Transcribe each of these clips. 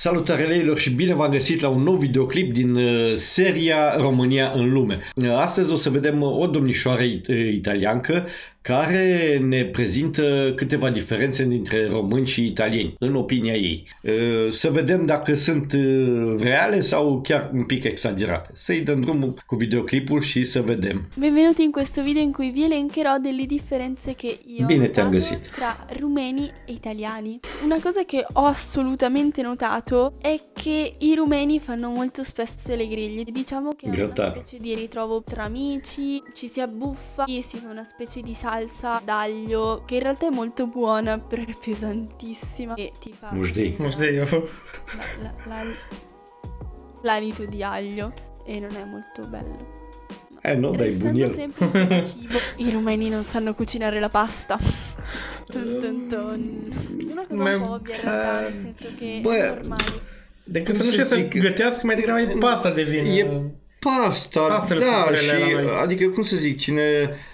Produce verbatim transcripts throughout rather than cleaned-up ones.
Salutare leilor și bine v-am găsit la un nou videoclip din uh, seria România în lume. Uh, astăzi o să vedem o domnișoară it italiancă care ne prezintă câteva diferențe dintre români și italieni, în opinia ei. Uh, să vedem dacă sunt uh, reale sau chiar un pic exagerate. Să-i dăm drumul cu videoclipul și să vedem. Benvenuti in questo video in cui vi elencherò delle differenze che io Bine ho te-am notato găsit. tra rumeni e italiani. Una cosa che ho assolutamente notato è che i rumeni fanno molto spesso le griglie. Diciamo che è una Grattare. specie di ritrovo tra amici, ci si abbuffa e si fa una specie di salsa d'aglio che in realtà è molto buona, però è pesantissima e ti fa Mușdei. Mușdei. la- la- la- l'alito di aglio e non è molto bello. Eh, no, dai, Restando buon sempre in tema cibo, i rumeni non sanno cucinare la pasta. Tun, tun, tun. Una cosa un po' ovvia in realtà, nel senso che Bă, è normale. Decât Cum să nu să știe să zic? gătească, mai degrabă e pasta de vin. E pasta, Pastele da, sunt și relele la noi. adică cum să zic, cine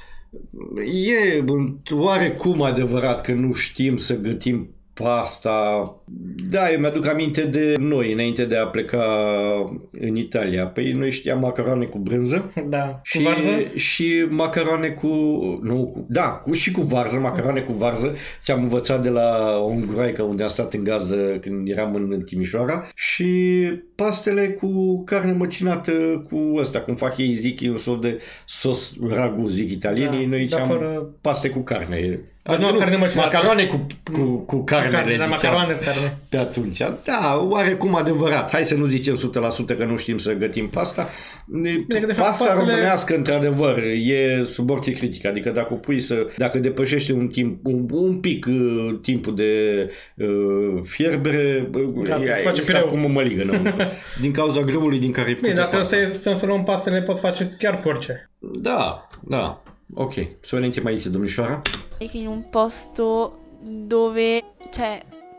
e oarecum adevărat că nu știm să gătim pasta. Da, eu mi-aduc aminte de noi, înainte de a pleca în Italia. Păi noi știam macaroane cu brânză. Da, cu Și, varză? și macaroane cu... Nu, cu, da, cu, și cu varză, macaroane cu varză. Ce-am învățat de la o unguroaică unde am stat în gazdă când eram în Timișoara. Și pastele cu carne măcinată cu ăsta, cum fac ei, zic, e un sol de sos ragu, zic italienii. Da, Noi dar ziceam fără- paste cu carne. Dar nu carne măcinată. Macaroane cu, cu, cu carne, Carne, le da, ziceam macaroane cu carne. pe atunci. Da, oarecum adevărat. Hai să nu zicem o sută la sută că nu știm să gătim pasta. că de fapt Pasta pastele- românească, într-adevăr, e sub orice critică. Adică dacă o pui să... Dacă depășește un timp, un, un pic uh, timpul de uh, fierbere, uh, Gata, e, face e pireu. cum o măligă înăuntru. Din cauza grâului din care e Bine, făcută dacă pasta. stăm stăm să luăm pastele, le pot face chiar cu orice. Da, da. Ok. Să vedem ce mai zice domnișoara. E che in un posto dove, cioè,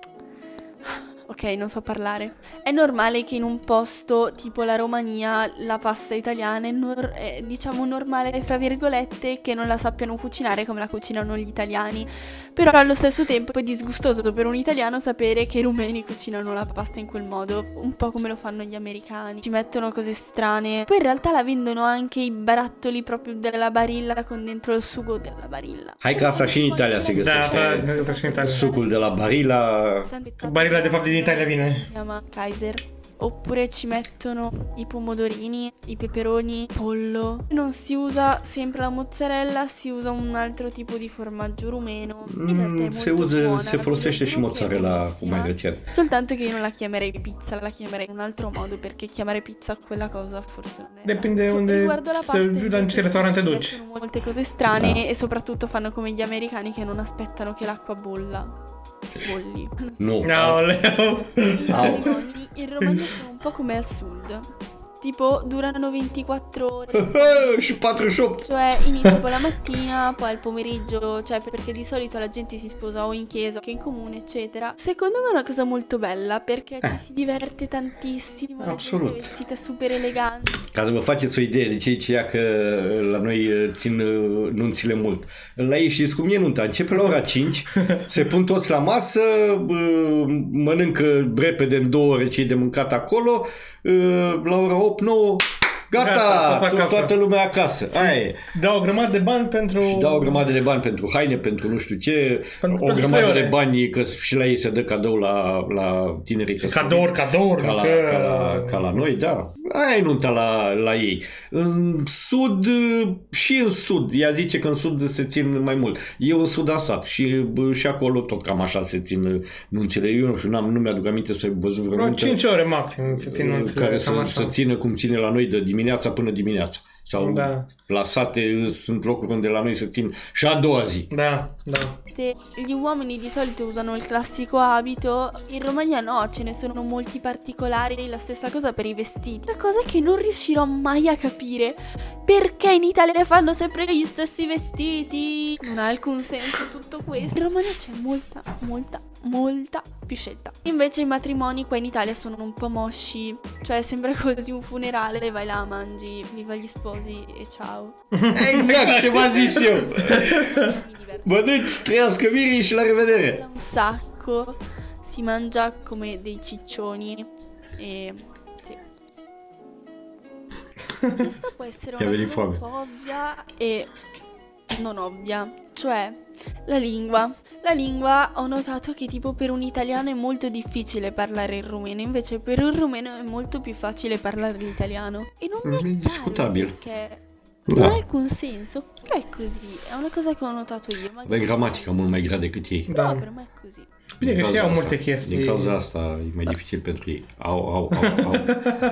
ok, non so parlare. È normale che in un posto tipo la Romania la pasta italiana è, nor- è, diciamo normale, fra virgolette, che non la sappiano cucinare come la cucinano gli italiani. Però allo stesso tempo è disgustoso per un italiano sapere che i rumeni cucinano la pasta in quel modo, un po' come lo fanno gli americani. Ci mettono cose strane. Poi in realtà la vendono anche i barattoli proprio della Barilla con dentro il sugo della Barilla. Hai că asta și în Italia se Da, găsește. asta se găsește în Italia. Sucul de la Barilla. Barilla de fapt din Italia vine. Si chiama Kaiser. Oppure ci mettono i pomodorini, i peperoni, pollo. Non si usa sempre la mozzarella, si usa un altro tipo di formaggio rumeno. In realtà è Mm, se, molto uză, buona, se la folosește și condizione che è mozzarella cu buonissima. mai grătiere. Soltanto che io non la chiamerei pizza, la chiamerei in un altro modo perché chiamare pizza quella cosa forse non è. Dipende adatto. unde- Riguardo la se- pasta da invece, in ce sì, ristorante ci duci. mettono molte cose strane Ah. e soprattutto fanno come gli americani che non aspettano che l'acqua bolla. Bolli. Non so. Nu. Aoleu. I Au. matrimoni in Romagna sono un po' come al sud. Tipo durano ventiquattro ore. Și patruzeci și opt. Cioè inizia poi la mattina, poi al pomeriggio, cioè perché di solito la gente si sposa o in chiesa che in comune, eccetera. Secondo me è una cosa molto bella perché ci si diverte tantissimo, la gente Absolut. è vestita super elegante. Ca să vă faceți o idee de ce e că la noi țin uh, nunțile mult. La ei știți cum e nunta? Începe la ora cinci, se pun toți la masă, uh, mănâncă repede în două ore ce e de mâncat acolo, uh, la ora opt nouă, gata, Gata, toți to- acasă. toată lumea acasă. Aia e. Dau o grămadă de bani pentru... Și dau o grămadă de bani pentru haine, pentru nu știu ce, Pentru- o pentru grămadă trei de ore. bani, că și la ei se dă cadou la, la tinerii căsătoriți. Cadouri, cadouri. Ca la, că... ca, la, ca la noi, da. Aia e nunta la, la ei. În sud, și în sud, ea zice că în sud se țin mai mult. Eu în sud am stat și, bă, și acolo tot cam așa se țin nunțile. Eu nu știu, n-am, nu mi-aduc aminte să văzut vreo Vreo nuntă cinci ore maxim se țin nunțile, care cam să, așa. să țină cum ține la noi de dimineața până dimineața. Sau Da. la sate sunt locuri unde la noi se țin și a doua zi. Da, da. Gli uomini di solito usano il classico abito, in Romagna no, ce ne sono molti particolari, la stessa cosa per i vestiti. La cosa che non riuscirò mai a capire, perché in Italia le fanno sempre gli stessi vestiti? Non ha alcun senso tutto questo. In Romagna c'è molta, molta, molta più scelta. Invece i matrimoni qua in Italia sono un po' mosci, cioè sembra quasi un funerale, vai là, mangi, viva gli sposi e ciao. Exact, ce v-am zis eu. Mi diverto Mănânci, trăiască mirii și la revedere. un sacco. si mangia come dei ciccioni e sì. Questa può essere Ti una avevi cosa un fame. po' ovvia e non ovvia, cioè la lingua. La lingua ho notato che tipo per un italiano è molto difficile parlare il rumeno, invece per un rumeno è molto più facile parlare l'italiano. E non mi è Mm, chiaro discutabile. perché Da. non ha alcun senso, però è così, è una cosa che ho notato io. Avem gramatica mult mai grea decât ei. Però Da. per me è così. Bine Din că și cauza au asta. multe chestii. Din cauza asta e mai dificil pentru ei. Au, au, au, au.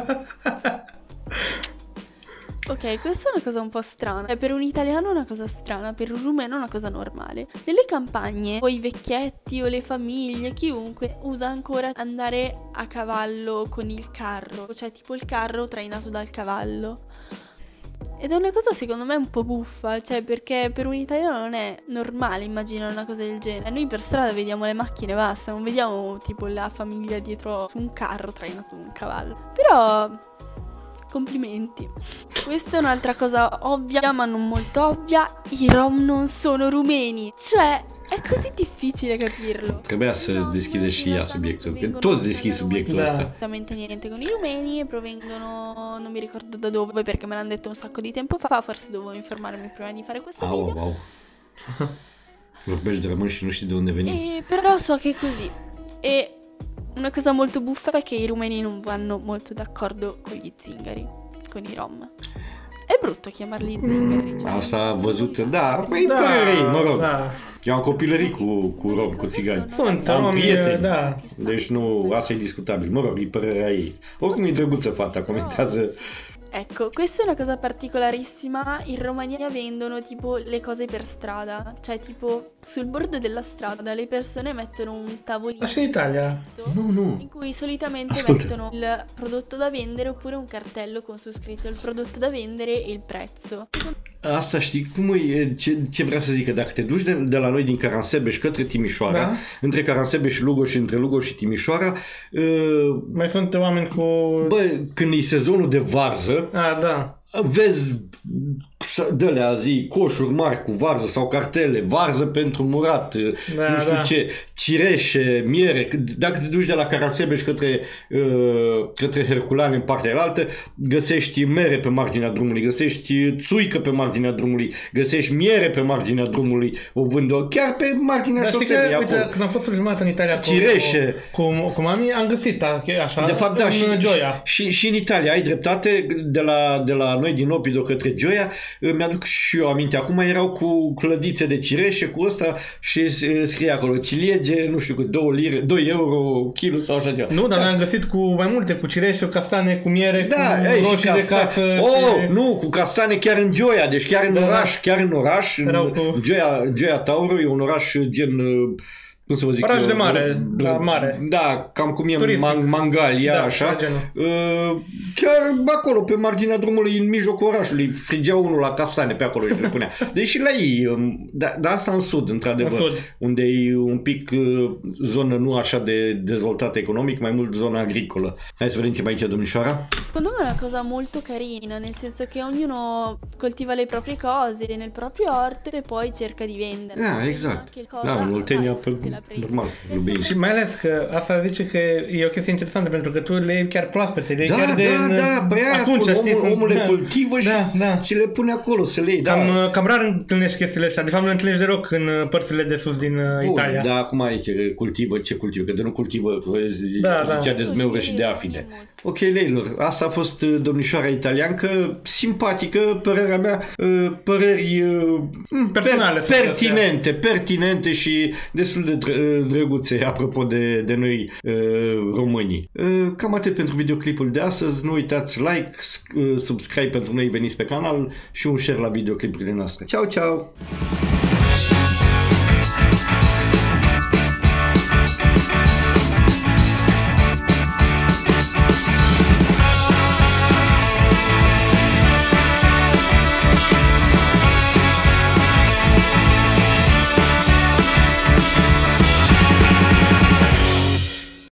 Ok, questa è una cosa un po' strana. Eh, Per un italiano è una cosa strana, per un rumeno è una cosa normale. Nelle campagne, o i vecchietti o le famiglie, chiunque usa ancora andare a cavallo con il carro, cioè tipo il carro trainato dal cavallo. Ed è una cosa secondo me un po' buffa, cioè perché per un italiano non è normale immaginare una cosa del genere. Noi per strada vediamo le macchine e basta, non vediamo tipo la famiglia dietro un carro trainato da un cavallo. Però complimenti. Questa è un'altra cosa ovvia ma non molto ovvia. I rom non sono rumeni. Cioè è così difficile capirlo. Trebuia să I rom deschide și in ea realtà subiectul, non că provengono toți deschid dalla subiectul Da. ăsta. assolutamente niente con i rumeni e provengono, non mi ricordo da dove perché me l'hanno detto un sacco di tempo fa, forse dovevo informarmi prima di fare questo Au, video. au. Vorbești de român și nu știi de unde venim. E però so che è così. E una cosa molto buffa è che i rumeni non vanno molto d'accordo con gli zingari, con i rom. È brutto chiamarli zingari. Cioè, Asta a văzut, da, mai Da, părerei, mă rog. da. Eu am copilărit cu, cu rom, cu țigani. Sunt Am romi, prieteni, da. deci nu, asta e discutabil. Mă rog, e părerea ei. Oricum e drăguță fata, comentează. Ecco, questa è una cosa particolarissima. In Romania vendono tipo le cose per strada, cioè tipo sul bordo della strada le persone mettono un tavolino Dar și în Italia. Nu, nu. in cui solitamente Ascolta. mettono il prodotto da vendere oppure un cartello con su scritto il prodotto da vendere e il prezzo. Asta știi cum e, ce, ce vrea să zic, că dacă te duci de, de la noi din Caransebeș către Timișoara, Da. între Caransebeș și Lugoj și între Lugoj și Timișoara, uh, Mai sunt oameni cu... bă, când e sezonul de varză, A, da. vezi de-alea zi, coșuri mari cu varză sau cartele, varză pentru murat, Da, nu știu da. ce, cireșe, miere. Dacă te duci de la Caransebeș către, uh, către Herculane în partea alaltă, găsești mere pe marginea drumului, găsești țuică pe marginea drumului, găsești miere pe marginea drumului, o vândă chiar pe marginea Dar știi șoselei că, acolo. uite, când am fost filmat în Italia cu, Cireșe. cu, cu, cu mami, am găsit a- așa, De fapt, da, în și, Gioia. și, și în Italia, ai dreptate, de la, de la noi din Opido către Gioia, mi-aduc și eu aminte, acum erau cu clădițe de cireșe, cu ăsta și scrie acolo, ciliege, nu știu, cu două lire, doi euro kilo sau așa ceva. Nu, dar Da. noi am găsit cu mai multe, cu cireșe, cu castane, cu miere, Da, cu ei, și roșii de castane. casă. Oh, și... nu, cu castane chiar în Gioia, deci chiar în Da, da. oraș, chiar în oraș, Erau în cu- Gioia, Gioia Tauro e un oraș gen, cum să vă zic, Oraș de uh, mare, uh, la mare. Da, cam cum e Turistic. Man- Mangalia, Da, așa. de genul. Uh, chiar acolo, pe marginea drumului, în mijlocul orașului, frigea unul la castane pe acolo și le punea. Deși la ei, um, da, da, asta în sud, într-adevăr, În sud. unde e un pic uh, zonă nu așa de dezvoltată economic, mai mult zona agricolă. Hai să vedem ce mai zice domnișoara. Secondo me è una cosa molto carina, nel senso che ognuno coltiva le proprie cose nel proprio orto e poi cerca di vendere. Da, exact. Anche il cosa Da, în Oltenia, vale pe, che la prendi. normal, Adesso iubești. Și mai ales că asta zice că e o chestie interesantă pentru că tu le iei chiar proaspete, le iei Da, chiar de da, în- da, pe aia atunci, spun, știi, omul, sunt- omul le da. cultivă și Da, da. ți le pune acolo să le iei. Da. Cam, cam rar întâlnești chestiile astea. De fapt, le întâlnești deloc în uh, părțile de sus din uh, Bun, Italia. da, acum aici cultivă, ce cultivă, că de nu cultivă, Da, zicea da. de zmeură și de afine. Ok, Leilor, asta a fost uh, domnișoara italiancă, simpatică, părerea mea, uh, păreri uh, Personale per- sunt pertinente, pertinente și destul de dră- drăguțe, apropo de, de noi uh, românii. Uh, cam atât pentru videoclipul de astăzi, nu uitați like, uh, subscribe pentru noi veniți pe canal și un share la videoclipurile noastre. Ciao, ciao!